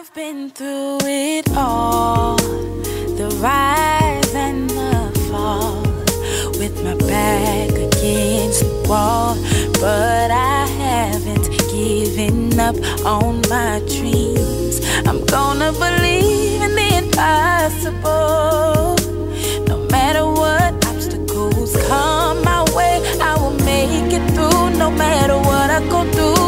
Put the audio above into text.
I've been through it all, the rise and the fall, with my back against the wall. But I haven't given up on my dreams. I'm gonna believe in the impossible. No matter what obstacles come my way, I will make it through. No matter what I go through,